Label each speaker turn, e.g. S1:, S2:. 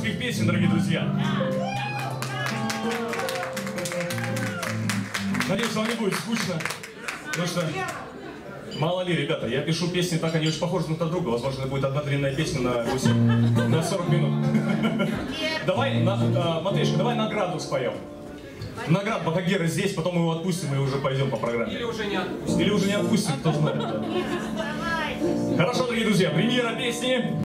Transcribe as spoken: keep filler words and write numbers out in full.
S1: русских песен, дорогие друзья. Надеюсь, вам не будет скучно, потому что, мало ли, ребята, я пишу песни, так они очень похожи друг на друга. Возможно, это будет одна длинная песня на восемь, на сорок минут. Давай, на, а, Матвеюшка, давай награду споем. Награду, пока Гера здесь, потом мы его отпустим и уже пойдем по программе.
S2: Или уже не отпустим.
S1: Или уже не отпустим, кто знает. Да. Хорошо, дорогие друзья, премьера песни.